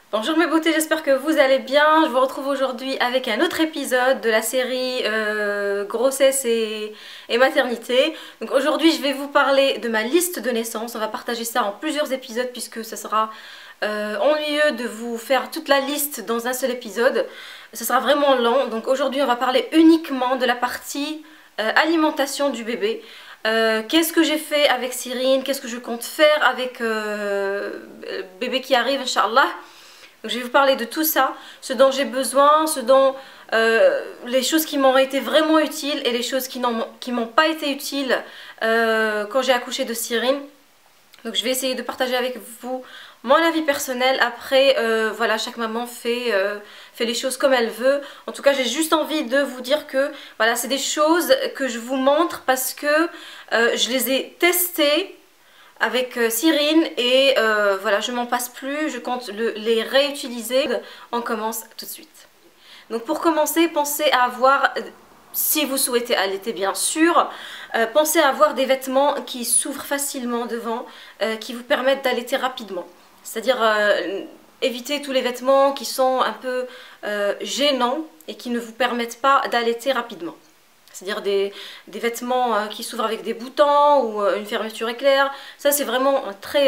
Bonjour mes beautés, j'espère que vous allez bien. Je vous retrouve aujourd'hui avec un autre épisode de la série grossesse et maternité. Donc aujourd'hui je vais vous parler de ma liste de naissance. On va partager ça en plusieurs épisodes puisque ça sera ennuyeux de vous faire toute la liste dans un seul épisode. Ça sera vraiment lent. Donc aujourd'hui on va parler uniquement de la partie alimentation du bébé. Qu'est-ce que j'ai fait avec Cyrine, qu'est-ce que je compte faire avec le bébé qui arrive, Inch'Allah. Donc je vais vous parler de tout ça, ce dont j'ai besoin, les choses qui m'ont été vraiment utiles et les choses qui m'ont pas été utiles quand j'ai accouché de Cyrine. Donc je vais essayer de partager avec vous mon avis personnel. Après, voilà, chaque maman fait les choses comme elle veut. En tout cas, j'ai juste envie de vous dire que voilà, c'est des choses que je vous montre parce que je les ai testées avec Cyrine et voilà, je m'en passe plus, je compte les réutiliser. On commence tout de suite. Donc pour commencer, pensez à avoir, si vous souhaitez allaiter bien sûr, pensez à avoir des vêtements qui s'ouvrent facilement devant, qui vous permettent d'allaiter rapidement. C'est-à-dire éviter tous les vêtements qui sont un peu gênants et qui ne vous permettent pas d'allaiter rapidement. C'est-à-dire des vêtements qui s'ouvrent avec des boutons ou une fermeture éclair. Ça c'est vraiment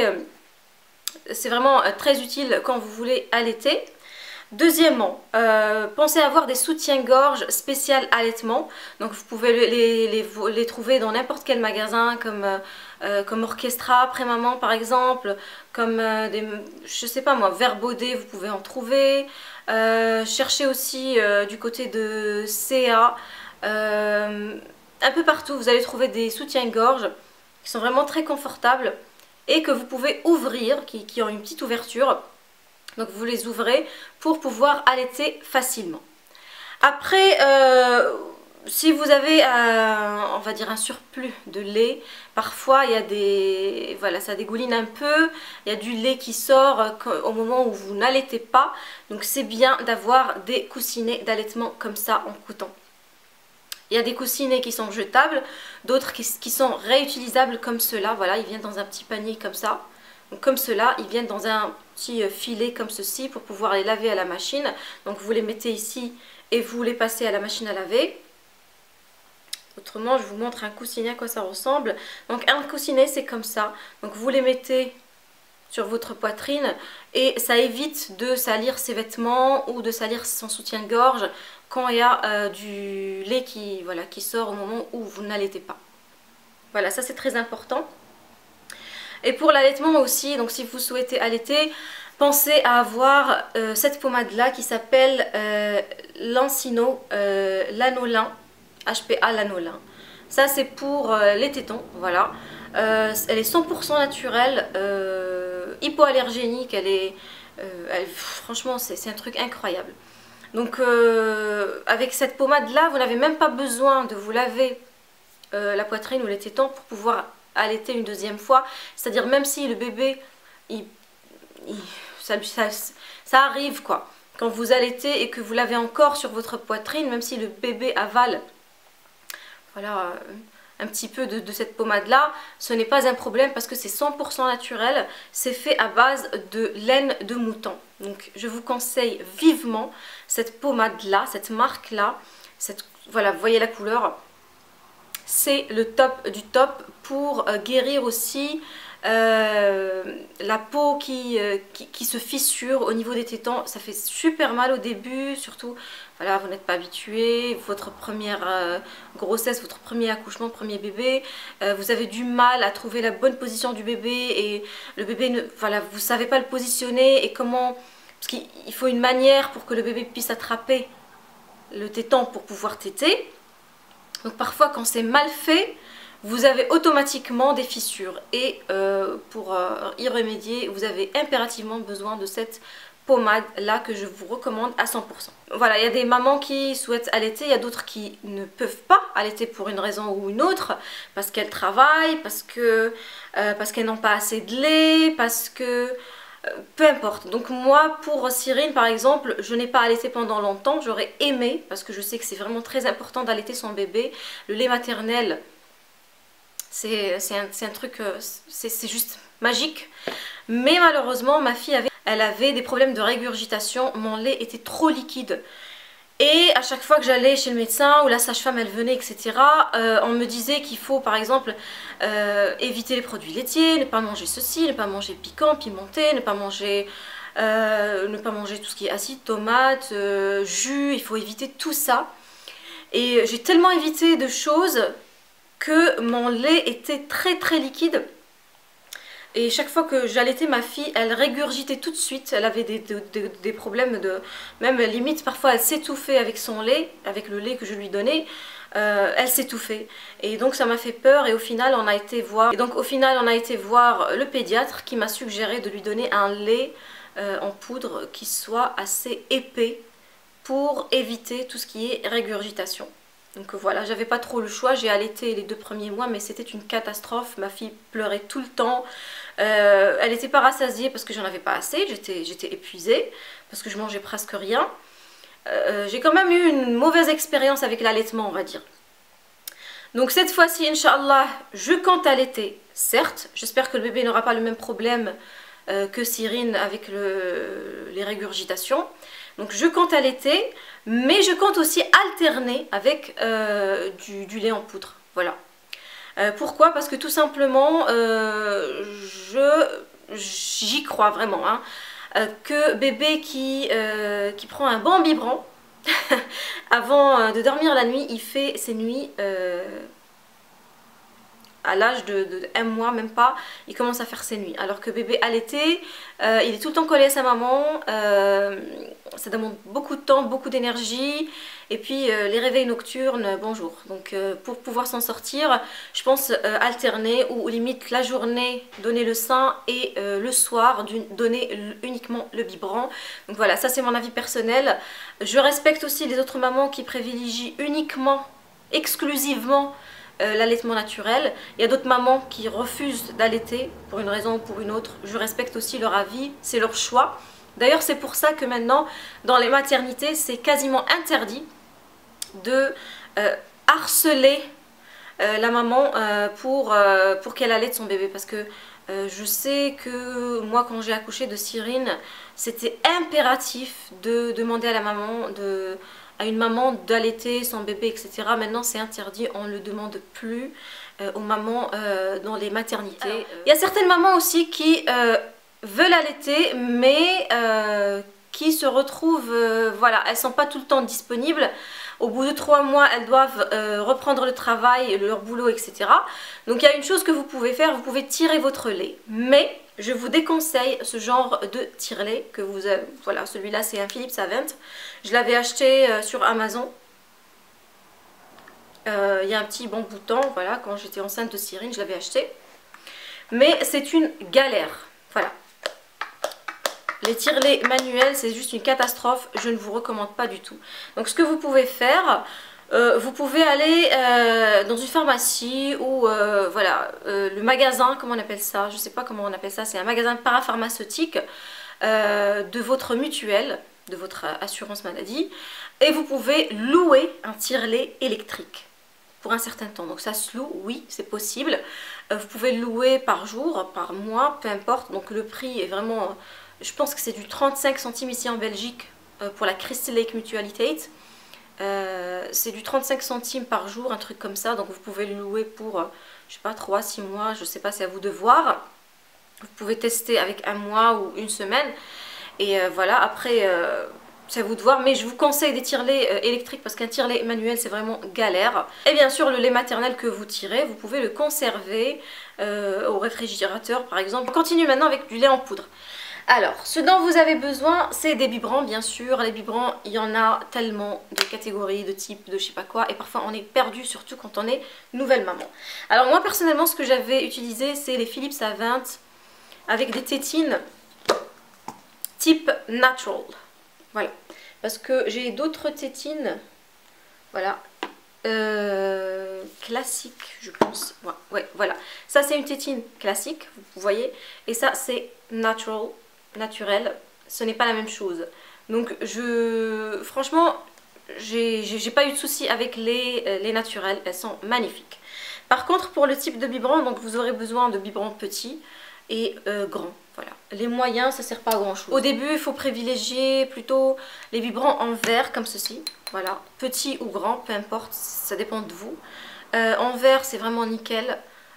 très utile quand vous voulez allaiter. Deuxièmement, pensez à avoir des soutiens-gorge spécial allaitement. Donc vous pouvez les trouver dans n'importe quel magasin comme Orchestra, Prémaman par exemple, comme je sais pas moi, Verbaudet, vous pouvez en trouver. Cherchez aussi du côté de CA. Un peu partout vous allez trouver des soutiens-gorge qui sont vraiment très confortables et que vous pouvez ouvrir, qui ont une petite ouverture. Donc vous les ouvrez pour pouvoir allaiter facilement. Après, si vous avez on va dire un surplus de lait, parfois il y a des, voilà, ça dégouline un peu, il y a du lait qui sort au moment où vous n'allaitez pas. Donc c'est bien d'avoir des coussinets d'allaitement comme ça en coton. Il y a des coussinets qui sont jetables, d'autres qui sont réutilisables comme ceux-là. Voilà, ils viennent dans un petit panier comme ça. Donc comme ceux-là, ils viennent dans un petit filet comme ceci pour pouvoir les laver à la machine. Donc vous les mettez ici et vous les passez à la machine à laver. Autrement, je vous montre un coussinet à quoi ça ressemble. Donc un coussinet, c'est comme ça. Donc vous les mettez sur votre poitrine et ça évite de salir ses vêtements ou de salir son soutien-gorge quand il y a du lait qui sort au moment où vous n'allaitez pas. Voilà, ça c'est très important. Et pour l'allaitement aussi, donc si vous souhaitez allaiter, pensez à avoir cette pommade là qui s'appelle Lancino Lanolin, HPA Lanolin. Ça c'est pour les tétons, voilà. Elle est 100% naturelle, hypoallergénique, franchement c'est un truc incroyable. Donc avec cette pommade là, vous n'avez même pas besoin de vous laver la poitrine ou les tétons pour pouvoir allaiter une deuxième fois. C'est-à-dire même si le bébé, ça arrive quoi. Quand vous allaitez et que vous l'avez encore sur votre poitrine, même si le bébé avale, voilà, un petit peu de cette pommade là, ce n'est pas un problème parce que c'est 100% naturel, c'est fait à base de laine de mouton. Donc je vous conseille vivement cette pommade là, cette marque là, voilà, vous voyez la couleur, c'est le top du top pour guérir aussi la peau qui se fissure au niveau des tétons. Ça fait super mal au début, surtout voilà, vous n'êtes pas habitué, votre première grossesse, votre premier accouchement, premier bébé, vous avez du mal à trouver la bonne position du bébé et le bébé, voilà, vous ne savez pas le positionner et comment, parce qu'il faut une manière pour que le bébé puisse attraper le téton pour pouvoir téter. Donc parfois quand c'est mal fait, vous avez automatiquement des fissures et pour y remédier, vous avez impérativement besoin de cette pommade là que je vous recommande à 100%. Voilà, il y a des mamans qui souhaitent allaiter, il y a d'autres qui ne peuvent pas allaiter pour une raison ou une autre, parce qu'elles travaillent, parce qu'elles n'ont pas assez de lait, parce que... peu importe. Donc moi pour Cyrine par exemple, je n'ai pas allaité pendant longtemps, j'aurais aimé, parce que je sais que c'est vraiment très important d'allaiter son bébé. Le lait maternel, c'est un truc, c'est juste magique. Mais malheureusement ma fille elle avait des problèmes de régurgitation, mon lait était trop liquide. Et à chaque fois que j'allais chez le médecin ou la sage-femme elle venait, etc., on me disait qu'il faut par exemple éviter les produits laitiers, ne pas manger ceci, ne pas manger piquant, pimenté, ne pas manger tout ce qui est acide, tomate, jus, il faut éviter tout ça. Et j'ai tellement évité de choses que mon lait était très très liquide. Et chaque fois que j'allaitais ma fille, elle régurgitait tout de suite. Elle avait des problèmes de... Même limite, parfois, elle s'étouffait avec son lait, avec le lait que je lui donnais. Elle s'étouffait. Et donc, ça m'a fait peur. Et au final, on a été voir... le pédiatre qui m'a suggéré de lui donner un lait en poudre qui soit assez épais pour éviter tout ce qui est régurgitation. Donc voilà, j'avais pas trop le choix, j'ai allaité les 2 premiers mois mais c'était une catastrophe, ma fille pleurait tout le temps, elle n'était pas rassasiée parce que j'en avais pas assez, j'étais épuisée parce que je mangeais presque rien. J'ai quand même eu une mauvaise expérience avec l'allaitement, on va dire. Donc cette fois-ci, Inch'Allah, je compte allaiter, certes, j'espère que le bébé n'aura pas le même problème que Cyrine avec les régurgitations. Donc je compte allaiter, mais je compte aussi alterner avec du lait en poudre. Voilà. Pourquoi? Parce que tout simplement, j'y crois vraiment. Hein, que bébé qui prend un bon biberon, avant de dormir la nuit, il fait ses nuits... à l'âge de 1 mois, même pas, il commence à faire ses nuits. Alors que bébé allaité, il est tout le temps collé à sa maman, ça demande beaucoup de temps, beaucoup d'énergie, et puis les réveils nocturnes, bonjour. Donc pour pouvoir s'en sortir, je pense alterner, ou limite la journée, donner le sein, et le soir, donner uniquement le biberon. Donc voilà, ça c'est mon avis personnel. Je respecte aussi les autres mamans qui privilégient uniquement, exclusivement, l'allaitement naturel. Il y a d'autres mamans qui refusent d'allaiter pour une raison ou pour une autre. Je respecte aussi leur avis, c'est leur choix. D'ailleurs, c'est pour ça que maintenant, dans les maternités, c'est quasiment interdit de harceler la maman pour qu'elle allaite son bébé. Parce que je sais que moi, quand j'ai accouché de Cyrine, c'était impératif de demander à la maman à une maman d'allaiter son bébé, etc. Maintenant c'est interdit, on ne le demande plus aux mamans dans les maternités. Il y a certaines mamans aussi qui veulent allaiter mais qui se retrouvent, voilà, elles ne sont pas tout le temps disponibles. Au bout de 3 mois, elles doivent reprendre le travail, leur boulot, etc. Donc il y a une chose que vous pouvez faire, vous pouvez tirer votre lait. Mais je vous déconseille ce genre de tire-lait que vous avez. Voilà, celui-là c'est un Philips Avent. Je l'avais acheté sur Amazon. Il y a un petit bon bout de temps, voilà, quand j'étais enceinte de Cyrine, je l'avais acheté. Mais c'est une galère, voilà. Les tire-lait manuels, c'est juste une catastrophe, je ne vous recommande pas du tout. Donc ce que vous pouvez faire, vous pouvez aller dans une pharmacie ou voilà, le magasin, comment on appelle ça? Je ne sais pas comment on appelle ça, c'est un magasin parapharmaceutique de votre mutuelle, de votre assurance maladie. Et vous pouvez louer un tire-lait électrique pour un certain temps. Donc ça se loue, oui, c'est possible. Vous pouvez le louer par jour, par mois, peu importe. Donc le prix est vraiment... Je pense que c'est du 35 centimes ici en Belgique pour la Crystal Lake Mutualitate. C'est du 35 centimes par jour, un truc comme ça. Donc vous pouvez le louer pour, je sais pas, 3-6 mois. Je sais pas, c'est à vous de voir. Vous pouvez tester avec 1 mois ou 1 semaine. Et voilà, après, c'est à vous de voir. Mais je vous conseille des tire-lait électriques parce qu'un tire-lait manuel, c'est vraiment galère. Et bien sûr, le lait maternel que vous tirez, vous pouvez le conserver au réfrigérateur, par exemple. On continue maintenant avec du lait en poudre. Alors, ce dont vous avez besoin, c'est des biberons, bien sûr. Les biberons, il y en a tellement de catégories, de types, de je sais pas quoi. Et parfois, on est perdu, surtout quand on est nouvelle maman. Alors, moi, personnellement, ce que j'avais utilisé, c'est les Philips Avent avec des tétines type natural. Voilà. Parce que j'ai d'autres tétines, voilà, classiques, je pense. Ouais, voilà. Ça, c'est une tétine classique, vous voyez. Et ça, c'est natural. Naturel, ce n'est pas la même chose. Donc franchement, j'ai pas eu de soucis avec les naturels, elles sont magnifiques. Par contre, pour le type de biberon, donc vous aurez besoin de biberons petits et grand. Voilà. Les moyens, ça sert pas à grand chose. Au début, il faut privilégier plutôt les vibrants en verre comme ceci. Voilà, petit ou grand, peu importe, ça dépend de vous. En verre, c'est vraiment nickel.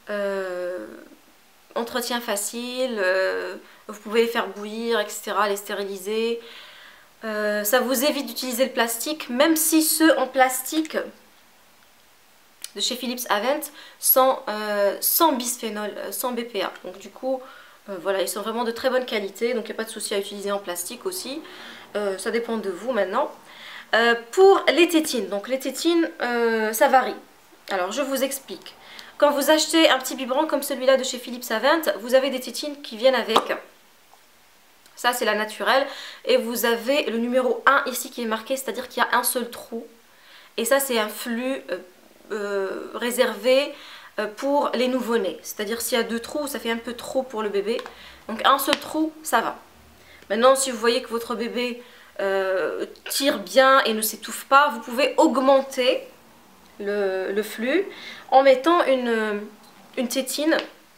Entretien facile, vous pouvez les faire bouillir, etc., les stériliser. Ça vous évite d'utiliser le plastique, même si ceux en plastique de chez Philips Avent sans bisphénol, sans BPA. Donc du coup, voilà, ils sont vraiment de très bonne qualité, donc il n'y a pas de souci à utiliser en plastique aussi. Ça dépend de vous maintenant. Pour les tétines, donc les tétines, ça varie. Alors je vous explique. Quand vous achetez un petit biberon comme celui-là de chez Philips Avent, vous avez des tétines qui viennent avec. Ça c'est la naturelle. Et vous avez le numéro 1 ici qui est marqué, c'est-à-dire qu'il y a un seul trou. Et ça c'est un flux réservé pour les nouveau-nés. C'est-à-dire s'il y a 2 trous, ça fait un peu trop pour le bébé. Donc un seul trou, ça va. Maintenant si vous voyez que votre bébé tire bien et ne s'étouffe pas, vous pouvez augmenter le flux en mettant une tétine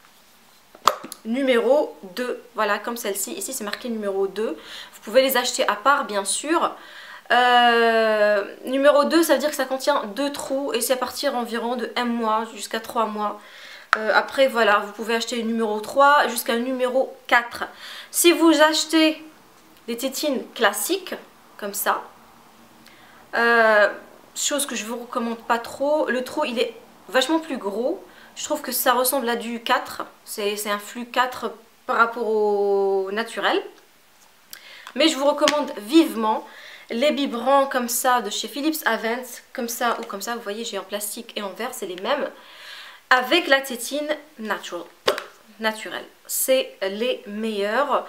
numéro 2, voilà, comme celle-ci. Ici c'est marqué numéro 2, vous pouvez les acheter à part bien sûr. Numéro 2, ça veut dire que ça contient 2 trous et c'est à partir environ de 1 mois jusqu'à 3 mois. Après voilà, vous pouvez acheter le numéro 3 jusqu'à numéro 4. Si vous achetez des tétines classiques comme ça, chose que je vous recommande pas trop, le trou il est vachement plus gros. Je trouve que ça ressemble à du 4, c'est un flux 4 par rapport au naturel. Mais je vous recommande vivement les biberons comme ça de chez Philips Avent, comme ça ou comme ça, vous voyez j'ai en plastique et en verre, c'est les mêmes, avec la tétine naturelle. C'est les meilleurs,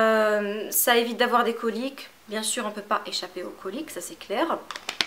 ça évite d'avoir des coliques, bien sûr on ne peut pas échapper aux coliques, ça c'est clair.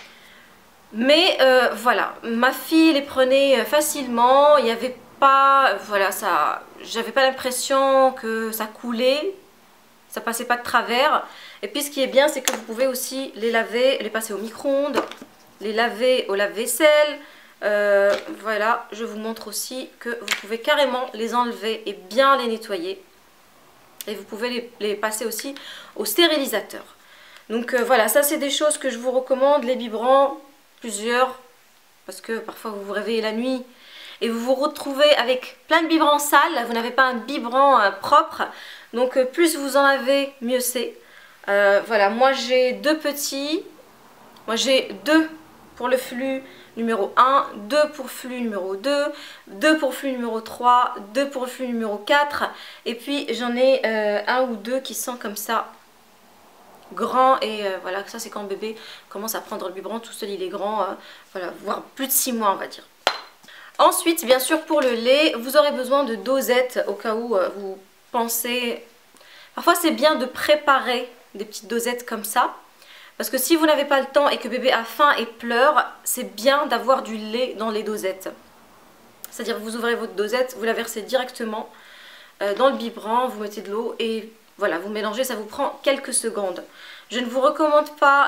Mais voilà, ma fille les prenait facilement, il n'y avait pas, voilà, ça, j'avais pas l'impression que ça coulait, ça passait pas de travers. Et puis ce qui est bien, c'est que vous pouvez aussi les laver, les passer au micro-ondes, les laver au lave-vaisselle. Voilà, je vous montre aussi que vous pouvez carrément les enlever et bien les nettoyer. Et vous pouvez les passer aussi au stérilisateur. Donc voilà, ça c'est des choses que je vous recommande, les biberons. Plusieurs, parce que parfois vous vous réveillez la nuit et vous vous retrouvez avec plein de biberons sales, vous n'avez pas un biberon propre, donc plus vous en avez, mieux c'est. Voilà, moi j'ai 2 petits, moi j'ai 2 pour le flux numéro 1, 2 pour flux numéro 2, 2 pour flux numéro 3, 2 pour flux numéro 4, et puis j'en ai 1 ou 2 qui sont comme ça, grand. Et voilà, ça c'est quand bébé commence à prendre le biberon tout seul, il est grand, voilà, voire plus de 6 mois on va dire. Ensuite bien sûr pour le lait vous aurez besoin de dosettes au cas où vous pensez, parfois c'est bien de préparer des petites dosettes comme ça, parce que si vous n'avez pas le temps et que bébé a faim et pleure, c'est bien d'avoir du lait dans les dosettes. C'est à dire que vous ouvrez votre dosette, vous la versez directement dans le biberon, vous mettez de l'eau et voilà, vous mélangez, ça vous prend quelques secondes. Je ne vous recommande pas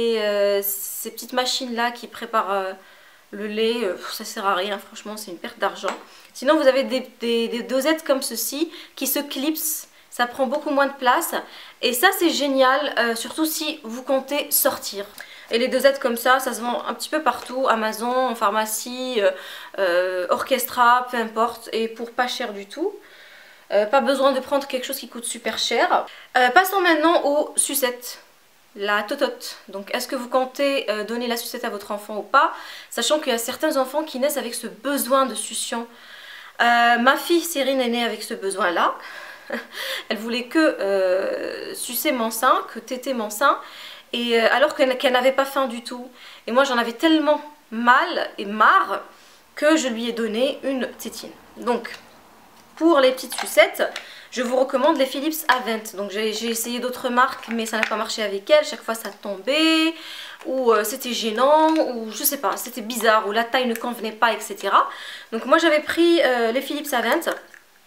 ces petites machines là qui préparent le lait, ça sert à rien, franchement c'est une perte d'argent. Sinon vous avez des dosettes comme ceci qui se clipsent, ça prend beaucoup moins de place et ça c'est génial, surtout si vous comptez sortir. Et les dosettes comme ça se vend un petit peu partout, Amazon, en pharmacie, Orchestra, peu importe, et pour pas cher du tout. Pas besoin de prendre quelque chose qui coûte super cher. Passons maintenant aux sucettes, la totote. Donc est-ce que vous comptez donner la sucette à votre enfant ou pas, sachant qu'il y a certains enfants qui naissent avec ce besoin de succion. Ma fille Cyrine est née avec ce besoin là. Elle voulait que sucer mon sein, que téter mon sein, et alors qu'elle n'avait pas faim du tout. Et moi j'en avais tellement mal et marre que je lui ai donné une tétine. Donc pour les petites sucettes, je vous recommande les Philips Avent. Donc j'ai essayé d'autres marques mais ça n'a pas marché avec elles. Chaque fois ça tombait, ou c'était gênant, ou je sais pas, c'était bizarre, ou la taille ne convenait pas, etc. Donc moi j'avais pris les Philips Avent.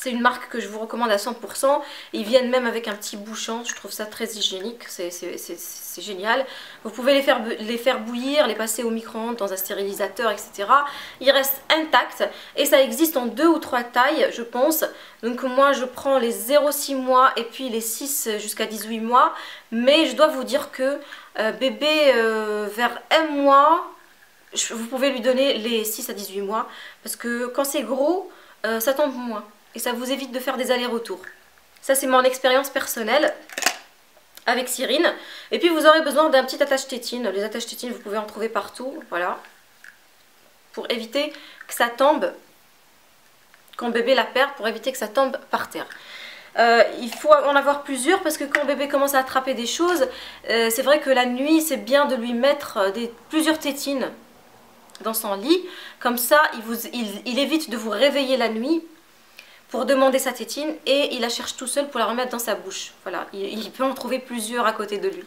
C'est une marque que je vous recommande à 100%. Ils viennent même avec un petit bouchon. Je trouve ça très hygiénique. C'est génial. Vous pouvez les faire bouillir, les passer au micro-ondes dans un stérilisateur, etc. Ils restent intacts. Et ça existe en 2 ou 3 tailles, je pense. Donc moi, je prends les 0,6 mois et puis les 6 jusqu'à 18 mois. Mais je dois vous dire que bébé vers 1 mois, vous pouvez lui donner les 6 à 18 mois. Parce que quand c'est gros, ça tombe moins. Et ça vous évite de faire des allers-retours. Ça, c'est mon expérience personnelle avec Cyrine. Et puis, vous aurez besoin d'un petit attache-tétine. Les attaches-tétines, vous pouvez en trouver partout. Voilà. Pour éviter que ça tombe, quand bébé la perd, pour éviter que ça tombe par terre. Il faut en avoir plusieurs parce que quand bébé commence à attraper des choses, c'est vrai que la nuit, c'est bien de lui mettre plusieurs tétines dans son lit. Comme ça, il évite de vous réveiller la nuit pour demander sa tétine et il la cherche tout seul pour la remettre dans sa bouche. Voilà, il peut en trouver plusieurs à côté de lui.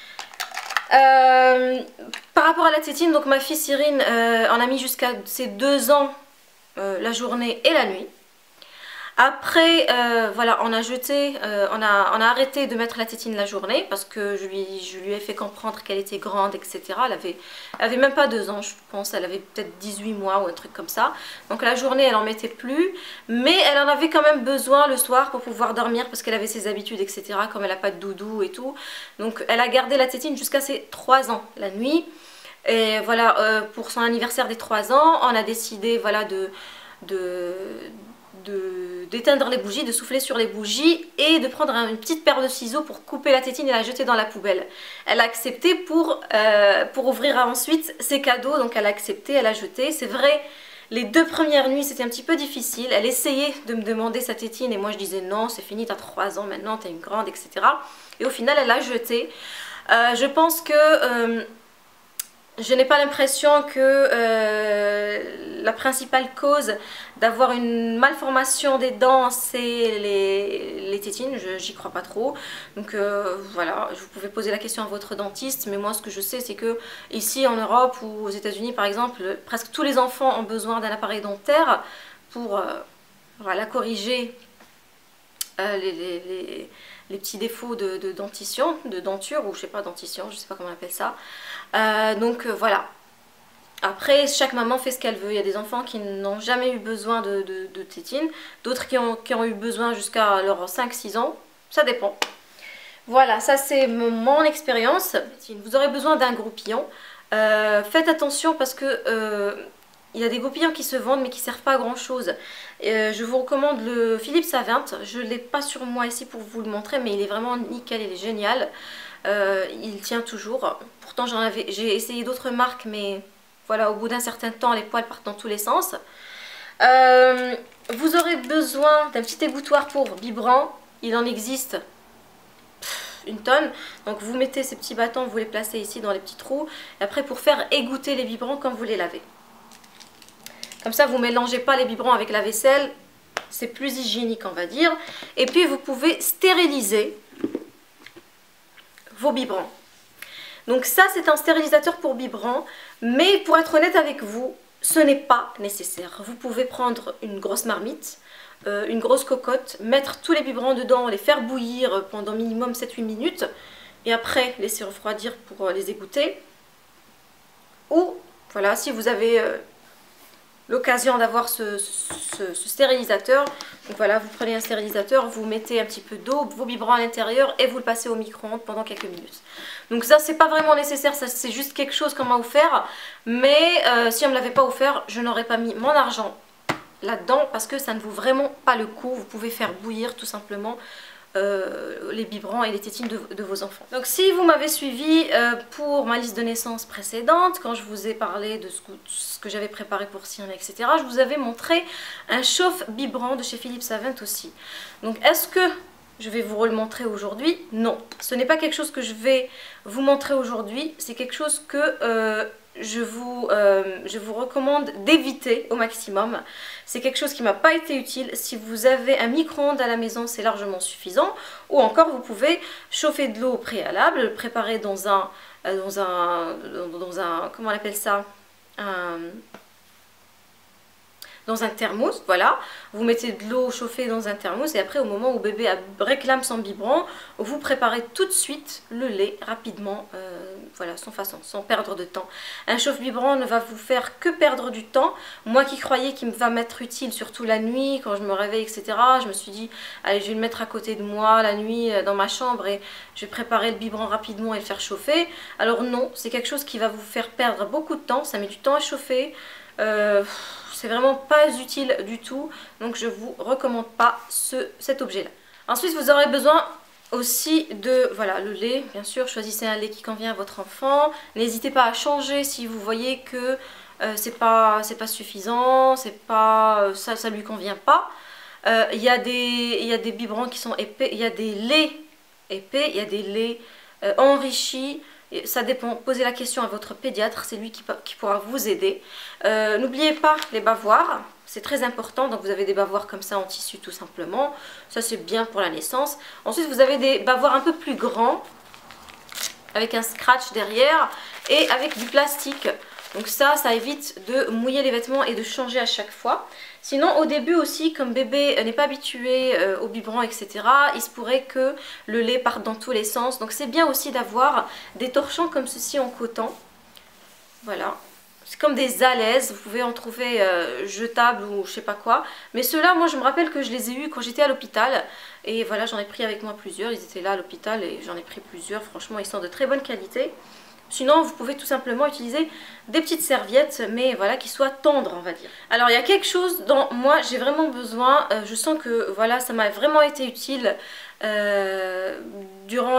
Par rapport à la tétine, donc ma fille Cyrine en a mis jusqu'à ses 2 ans la journée et la nuit. Après, voilà, on a arrêté de mettre la tétine la journée parce que je lui ai fait comprendre qu'elle était grande, etc. Elle avait même pas 2 ans, je pense, elle avait peut-être 18 mois ou un truc comme ça. Donc la journée, elle en mettait plus, mais elle en avait quand même besoin le soir pour pouvoir dormir parce qu'elle avait ses habitudes, etc. Comme elle n'a pas de doudou et tout. Donc elle a gardé la tétine jusqu'à ses 3 ans la nuit. Et voilà, pour son anniversaire des 3 ans, on a décidé, voilà, d'éteindre les bougies, de souffler sur les bougies et de prendre une petite paire de ciseaux pour couper la tétine et la jeter dans la poubelle. Elle a accepté pour ouvrir ensuite ses cadeaux, donc elle a accepté, elle a jeté. C'est vrai, les 2 premières nuits c'était un petit peu difficile, elle essayait de me demander sa tétine et moi je disais non, c'est fini, t'as 3 ans maintenant, t'es une grande, etc. Et au final elle a jeté. Je pense que je n'ai pas l'impression que la principale cause d'avoir une malformation des dents, c'est les tétines. J'y crois pas trop. Donc voilà, vous pouvez poser la question à votre dentiste. Mais moi, ce que je sais, c'est que ici en Europe ou aux États-Unis, par exemple, presque tous les enfants ont besoin d'un appareil dentaire pour voilà, corriger les petits défauts de dentition, de denture, ou je sais pas, dentition, je sais pas comment on appelle ça. Donc voilà. Après, chaque maman fait ce qu'elle veut. Il y a des enfants qui n'ont jamais eu besoin de tétine, d'autres qui ont eu besoin jusqu'à leurs 5-6 ans. Ça dépend. Voilà, ça c'est mon expérience. Vous aurez besoin d'un groupillon. Faites attention parce que il y a des groupillons qui se vendent mais qui ne servent pas à grand chose. Je vous recommande le Philips A20. Je ne l'ai pas sur moi ici pour vous le montrer, mais il est vraiment nickel, il est génial. Il tient toujours. Pourtant j'ai essayé d'autres marques, mais voilà, au bout d'un certain temps les poils partent dans tous les sens. Vous aurez besoin d'un petit égouttoir pour biberon. Il en existe une tonne. Donc vous mettez ces petits bâtons, vous les placez ici dans les petits trous. Et après pour faire égoutter les biberons quand vous les lavez. Comme ça vous ne mélangez pas les biberons avec la vaisselle. C'est plus hygiénique on va dire. Et puis vous pouvez stériliser vos biberons. Donc ça c'est un stérilisateur pour biberons. Mais pour être honnête avec vous, ce n'est pas nécessaire. Vous pouvez prendre une grosse marmite, une grosse cocotte, mettre tous les biberons dedans, les faire bouillir pendant minimum 7-8 minutes et après laisser refroidir pour les égoutter. Ou voilà, si vous avez l'occasion d'avoir ce stérilisateur, donc voilà, vous prenez un stérilisateur, vous mettez un petit peu d'eau, vos biberons à l'intérieur et vous le passez au micro-ondes pendant quelques minutes. Donc ça c'est pas vraiment nécessaire, c'est juste quelque chose qu'on m'a offert, mais si on me l'avait pas offert, je n'aurais pas mis mon argent là-dedans parce que ça ne vaut vraiment pas le coup. Vous pouvez faire bouillir tout simplement les biberons et les tétines de vos enfants. Donc si vous m'avez suivi pour ma liste de naissance précédente, quand je vous ai parlé de ce que j'avais préparé pour Cyrine, etc., je vous avais montré un chauffe-biberon de chez Philips A20 aussi. Donc est-ce que je vais vous le montrer aujourd'hui? Non, ce n'est pas quelque chose que je vais vous montrer aujourd'hui, c'est quelque chose que je vous recommande d'éviter au maximum. C'est quelque chose qui ne m'a pas été utile. Si vous avez un micro-ondes à la maison, c'est largement suffisant. Ou encore, vous pouvez chauffer de l'eau au préalable, le préparer dans un comment on appelle ça, dans un thermos, voilà. Vous mettez de l'eau chauffée dans un thermos et après au moment où bébé réclame son biberon, vous préparez tout de suite le lait rapidement, voilà, sans façon, sans perdre de temps. Un chauffe-biberon ne va vous faire que perdre du temps. Moi qui croyais qu'il va m'être utile, surtout la nuit, quand je me réveille, etc., je me suis dit, allez, je vais le mettre à côté de moi la nuit dans ma chambre et je vais préparer le biberon rapidement et le faire chauffer. Alors non, c'est quelque chose qui va vous faire perdre beaucoup de temps, ça met du temps à chauffer. C'est vraiment pas utile du tout, donc je vous recommande pas cet objet là. Ensuite vous aurez besoin aussi de, voilà, le lait, bien sûr, choisissez un lait qui convient à votre enfant. N'hésitez pas à changer si vous voyez que c'est pas suffisant, ça lui convient pas. Il y a des biberons qui sont épais, il y a des laits épais, il y a des laits enrichis. Ça dépend, posez la question à votre pédiatre, c'est lui qui pourra vous aider. N'oubliez pas les bavoirs, c'est très important. Donc vous avez des bavoirs comme ça en tissu tout simplement. Ça c'est bien pour la naissance. Ensuite vous avez des bavoirs un peu plus grands, avec un scratch derrière et avec du plastique. Donc ça évite de mouiller les vêtements et de changer à chaque fois. Sinon au début aussi, comme bébé n'est pas habitué au biberon, etc., il se pourrait que le lait parte dans tous les sens. Donc c'est bien aussi d'avoir des torchons comme ceci en coton. Voilà. C'est comme des alaises, vous pouvez en trouver jetables ou je sais pas quoi. Mais ceux-là, moi je me rappelle que je les ai eus quand j'étais à l'hôpital. Et voilà, j'en ai pris avec moi plusieurs. Ils étaient là à l'hôpital et j'en ai pris plusieurs. Franchement, ils sont de très bonne qualité. Sinon, vous pouvez tout simplement utiliser des petites serviettes, mais voilà, qui soient tendres, on va dire. Alors, il y a quelque chose dont moi, j'ai vraiment besoin. Je sens que, voilà, ça m'a vraiment été utile durant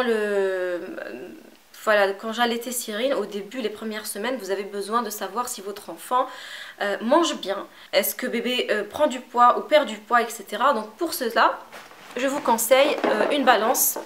voilà, quand j'allaitais Cyrine, au début, les premières semaines, vous avez besoin de savoir si votre enfant mange bien. Est-ce que bébé prend du poids ou perd du poids, etc. Donc, pour cela, je vous conseille une balance.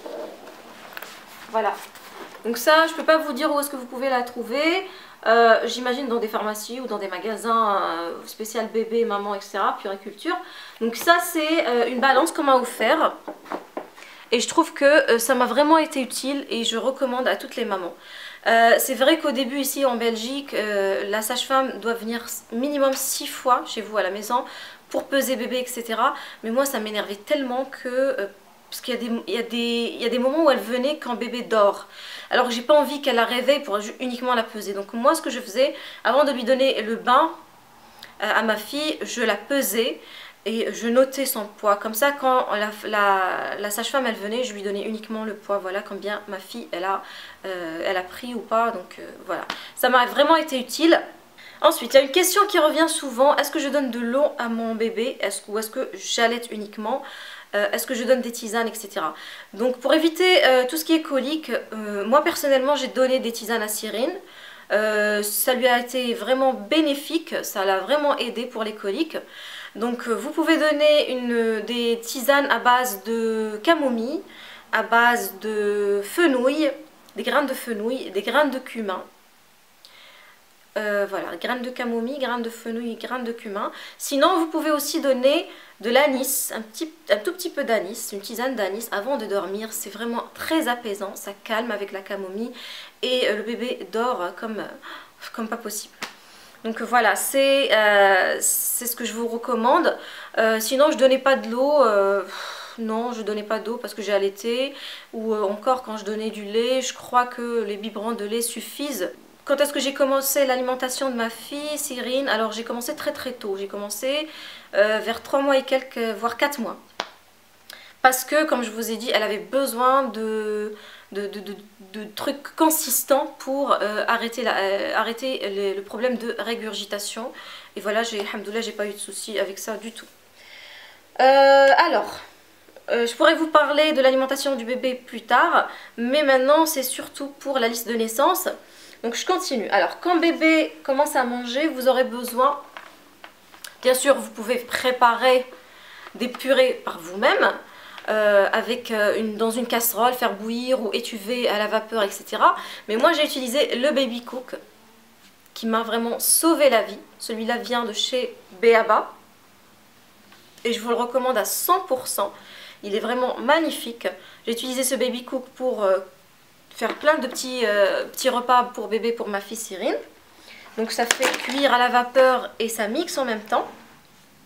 Voilà. Donc ça, je ne peux pas vous dire où est-ce que vous pouvez la trouver. J'imagine dans des pharmacies ou dans des magasins spécial bébé, maman, etc. Puériculture. Donc ça, c'est une balance qu'on m'a offert. Et je trouve que ça m'a vraiment été utile et je recommande à toutes les mamans. C'est vrai qu'au début ici en Belgique, la sage-femme doit venir minimum 6 fois chez vous à la maison pour peser bébé, etc. Mais moi, ça m'énervait tellement que... parce qu'il y a des moments où elle venait quand bébé dort. Alors j'ai pas envie qu'elle la réveille pour uniquement la peser. Donc moi ce que je faisais, avant de lui donner le bain à ma fille, je la pesais et je notais son poids. Comme ça quand la sage-femme elle venait, je lui donnais uniquement le poids. Voilà combien ma fille elle a pris ou pas. Donc voilà, ça m'a vraiment été utile. Ensuite, il y a une question qui revient souvent. Est-ce que je donne de l'eau à mon bébé ou est-ce que j'allaite uniquement? Est-ce que je donne des tisanes, etc. Donc pour éviter tout ce qui est colique, moi personnellement j'ai donné des tisanes à Cyrine. Ça lui a été vraiment bénéfique, ça l'a vraiment aidé pour les coliques. Donc vous pouvez donner des tisanes à base de camomille, à base de fenouil, des graines de fenouil, des graines de cumin. Voilà, graines de camomille, graines de fenouil, graines de cumin. Sinon, vous pouvez aussi donner de l'anis, un tout petit peu d'anis, une tisane d'anis avant de dormir. C'est vraiment très apaisant, ça calme avec la camomille et le bébé dort comme pas possible. Donc voilà, c'est ce que je vous recommande. Sinon, je donnais pas de l'eau. Non, je donnais pas d'eau parce que j'ai allaité. Ou encore, quand je donnais du lait, je crois que les biberons de lait suffisent. Quand est-ce que j'ai commencé l'alimentation de ma fille, Cyrine? Alors j'ai commencé très tôt, j'ai commencé vers 3 mois et quelques, voire 4 mois. Parce que, comme je vous ai dit, elle avait besoin de trucs consistants pour arrêter le problème de régurgitation. Et voilà, alhamdoulilah, j'ai pas eu de soucis avec ça du tout. Je pourrais vous parler de l'alimentation du bébé plus tard, mais maintenant c'est surtout pour la liste de naissance. Donc je continue. Alors quand bébé commence à manger, vous aurez besoin, bien sûr vous pouvez préparer des purées par vous-même, dans une casserole, faire bouillir ou étuver à la vapeur, etc. Mais moi j'ai utilisé le Baby Cook qui m'a vraiment sauvé la vie. Celui-là vient de chez B.A.B.A. et je vous le recommande à 100%. Il est vraiment magnifique. J'ai utilisé ce Baby Cook pour... faire plein de petits repas pour bébé, pour ma fille Cyrine. Donc ça fait cuire à la vapeur et ça mixe en même temps.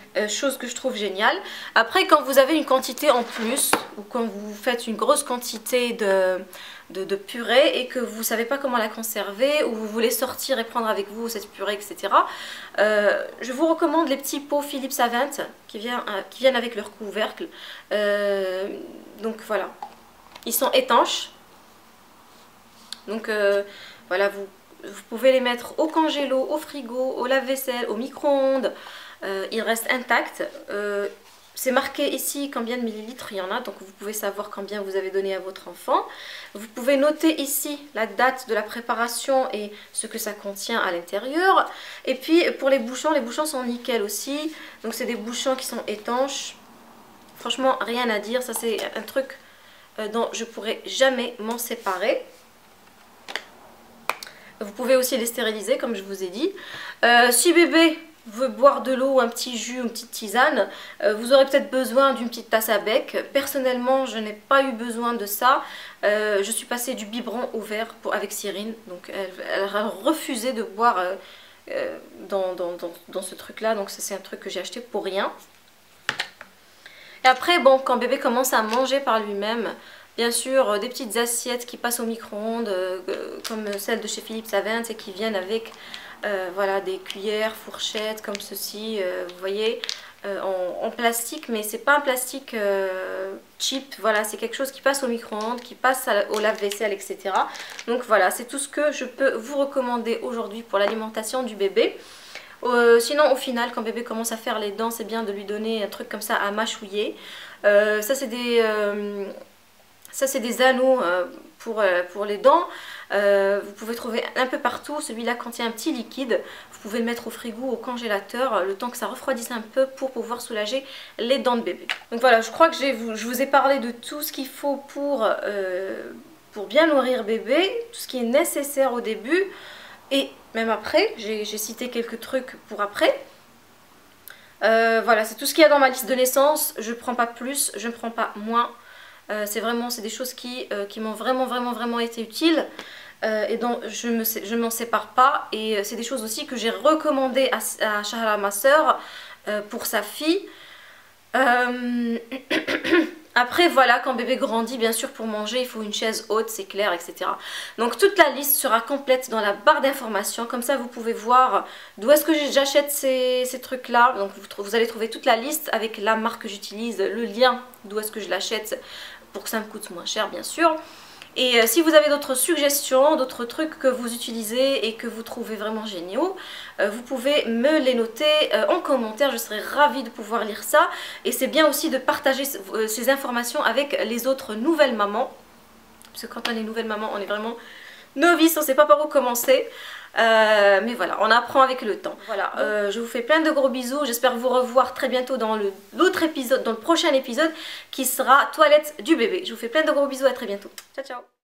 chose que je trouve géniale. Après, quand vous avez une quantité en plus, ou quand vous faites une grosse quantité de purée et que vous ne savez pas comment la conserver, ou vous voulez sortir et prendre avec vous cette purée, etc. Je vous recommande les petits pots Philips Avent qui viennent avec leur couvercle. Donc voilà, ils sont étanches. Donc voilà, vous pouvez les mettre au congélo, au frigo, au lave-vaisselle, au micro-ondes. Ils restent intacts. C'est marqué ici combien de millilitres il y en a, donc vous pouvez savoir combien vous avez donné à votre enfant. Vous pouvez noter ici la date de la préparation et ce que ça contient à l'intérieur. Et puis pour les bouchons sont nickel aussi. Donc c'est des bouchons qui sont étanches. Franchement, rien à dire. Ça c'est un truc dont je pourrais jamais m'en séparer. Vous pouvez aussi les stériliser comme je vous ai dit. Si bébé veut boire de l'eau, un petit jus, une petite tisane, vous aurez peut-être besoin d'une petite tasse à bec. Personnellement, je n'ai pas eu besoin de ça. Je suis passée du biberon au verre avec Cyrine. Donc elle a refusé de boire dans ce truc-là. Donc ça c'est un truc que j'ai acheté pour rien. Et après, bon, quand bébé commence à manger par lui-même, bien sûr, des petites assiettes qui passent au micro-ondes, comme celles de chez Philips Avent et qui viennent avec voilà, des cuillères, fourchettes comme ceci, vous voyez, en plastique, mais c'est pas un plastique cheap, voilà, c'est quelque chose qui passe au micro-ondes, qui passe au lave-vaisselle, etc. Donc voilà, c'est tout ce que je peux vous recommander aujourd'hui pour l'alimentation du bébé. Sinon au final quand bébé commence à faire les dents, c'est bien de lui donner un truc comme ça à mâchouiller. Ça c'est des anneaux pour les dents. Vous pouvez trouver un peu partout. Celui-là contient un petit liquide. Vous pouvez le mettre au frigo, au congélateur, le temps que ça refroidisse un peu pour pouvoir soulager les dents de bébé. Donc voilà, je crois que je vous ai parlé de tout ce qu'il faut pour bien nourrir bébé, tout ce qui est nécessaire au début. Et même après, j'ai cité quelques trucs pour après. Voilà, c'est tout ce qu'il y a dans ma liste de naissance. Je ne prends pas plus, je ne prends pas moins. C'est des choses qui m'ont vraiment été utiles et dont je m'en sépare pas. Et c'est des choses aussi que j'ai recommandées à Shahra, ma soeur, pour sa fille. Après voilà, quand bébé grandit, bien sûr pour manger il faut une chaise haute, c'est clair, etc. Donc toute la liste sera complète dans la barre d'informations, comme ça vous pouvez voir d'où est-ce que j'achète ces trucs là. Donc vous allez trouver toute la liste avec la marque que j'utilise, le lien d'où est-ce que je l'achète pour que ça me coûte moins cher bien sûr. Et si vous avez d'autres suggestions, d'autres trucs que vous utilisez et que vous trouvez vraiment géniaux, vous pouvez me les noter en commentaire, je serai ravie de pouvoir lire ça. Et c'est bien aussi de partager ces informations avec les autres nouvelles mamans. Parce que quand on est nouvelle maman, on est vraiment novice, on ne sait pas par où commencer. Mais voilà, on apprend avec le temps. Voilà, je vous fais plein de gros bisous. J'espère vous revoir très bientôt dans l'autre épisode, dans le prochain épisode qui sera toilette du bébé. Je vous fais plein de gros bisous, à très bientôt. Ciao ciao.